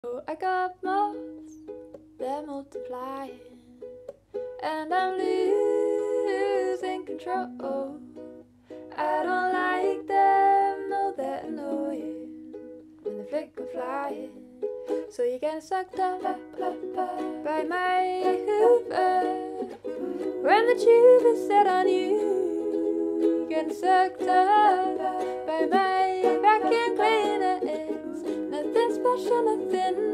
Oh, I got moths, they're multiplying, and I'm losing control. I don't like them, no, they're annoying when they flick and flying. So you're getting sucked up by my hoover. When the tube is set on you, you're getting sucked up by my vacuum cleaner. It's nothing special, nothing